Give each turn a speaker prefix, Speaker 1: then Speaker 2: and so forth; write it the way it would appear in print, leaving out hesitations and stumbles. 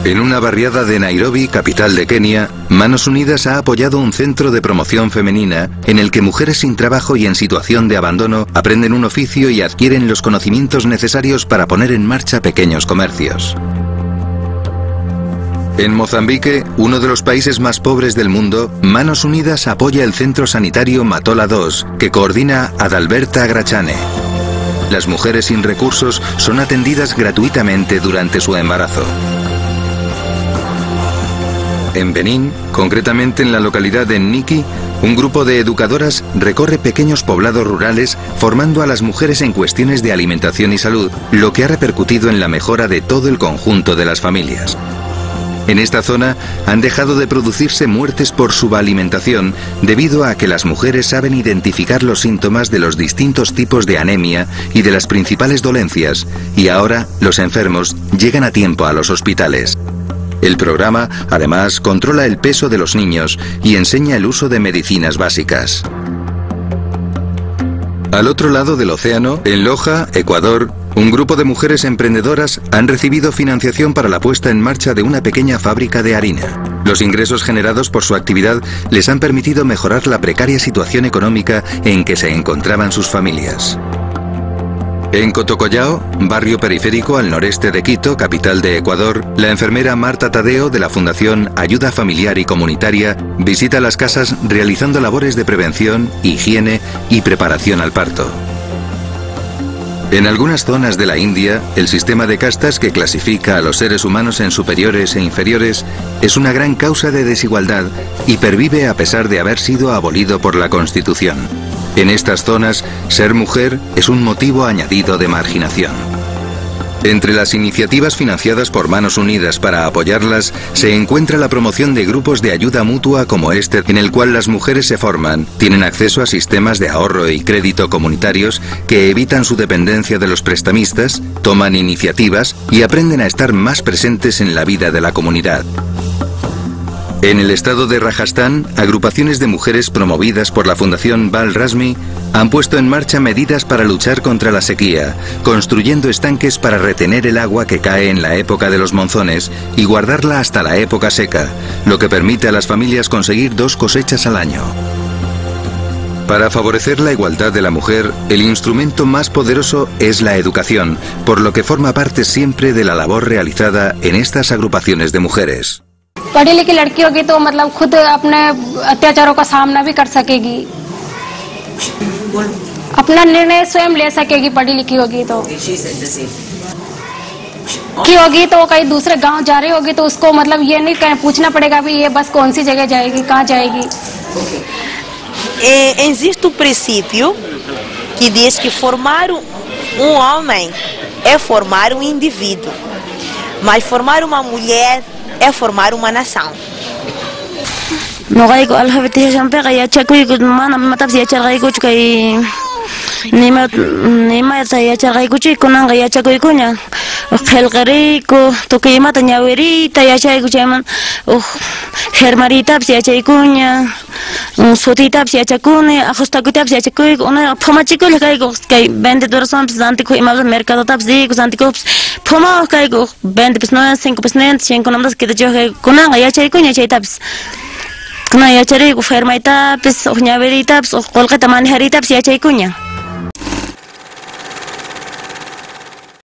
Speaker 1: En una barriada de Nairobi, capital de Kenia, Manos Unidas ha apoyado un centro de promoción femenina en el que mujeres sin trabajo y en situación de abandono aprenden un oficio y adquieren los conocimientos necesarios para poner en marcha pequeños comercios. En Mozambique, uno de los países más pobres del mundo, Manos Unidas apoya el centro sanitario Matola 2, que coordina Adalberta Agrachane. Las mujeres sin recursos son atendidas gratuitamente durante su embarazo. En Benín, concretamente en la localidad de Nniki, un grupo de educadoras recorre pequeños poblados rurales formando a las mujeres en cuestiones de alimentación y salud, lo que ha repercutido en la mejora de todo el conjunto de las familias. En esta zona han dejado de producirse muertes por subalimentación debido a que las mujeres saben identificar los síntomas de los distintos tipos de anemia y de las principales dolencias, y ahora los enfermos llegan a tiempo a los hospitales. El programa, además, controla el peso de los niños y enseña el uso de medicinas básicas. Al otro lado del océano, en Loja, Ecuador, un grupo de mujeres emprendedoras han recibido financiación para la puesta en marcha de una pequeña fábrica de harina. Los ingresos generados por su actividad les han permitido mejorar la precaria situación económica en que se encontraban sus familias. En Cotocollao, barrio periférico al noreste de Quito, capital de Ecuador, la enfermera Marta Tadeo de la Fundación Ayuda Familiar y Comunitaria visita las casas realizando labores de prevención, higiene y preparación al parto. En algunas zonas de la India, el sistema de castas que clasifica a los seres humanos en superiores e inferiores es una gran causa de desigualdad y pervive a pesar de haber sido abolido por la Constitución. En estas zonas, ser mujer es un motivo añadido de marginación. Entre las iniciativas financiadas por Manos Unidas para apoyarlas, se encuentra la promoción de grupos de ayuda mutua como este, en el cual las mujeres se forman, tienen acceso a sistemas de ahorro y crédito comunitarios que evitan su dependencia de los prestamistas, toman iniciativas y aprenden a estar más presentes en la vida de la comunidad. En el estado de Rajasthan, agrupaciones de mujeres promovidas por la Fundación Bal Rasmi han puesto en marcha medidas para luchar contra la sequía, construyendo estanques para retener el agua que cae en la época de los monzones y guardarla hasta la época seca, lo que permite a las familias conseguir 2 cosechas al año. Para favorecer la igualdad de la mujer, el instrumento más poderoso es la educación, por lo que forma parte siempre de la labor realizada en estas agrupaciones de mujeres.
Speaker 2: पढ़ी लिखी लड़की होगी तो मतलब खुद अपने अत्याचारों का सामना भी कर सकेगी, अपना निर्णय स्वयं ले सकेगी। पढ़ी लिखी होगी तो कहीं दूसरे गांव जा रही होगी तो उसको मतलब ये नहीं कहीं पूछना पड़ेगा भी ये बस कौन सी जगह जाएगी, कहाँ जाएगी।
Speaker 3: Existe princípio que diz que formar homem é formar indivíduo, mas formar uma mulher é formar uma nação.
Speaker 4: Nogai ko alhabeti champe kaya chakui ko mana matab sia charai ko kai nima ta ya charai ko chi kunang kaya chakui ko nya khel gari ko to kai mata nyaweri ta ya chai ko chaman hermari tab sia chai ko nya soti tab sia chakune ajusta ko tab sia chakui ona phamachi ko kai ko kai bende dorasam zanti ko imam mercado tab zi ko zanti ko phama kai ko bende pesno 5% 5 namdas que de yo kunang kaya chai ko nya chai tab kuna ya chari ko fermaita pis ohnya verita pis kolka taman harita pis ya chay kunya.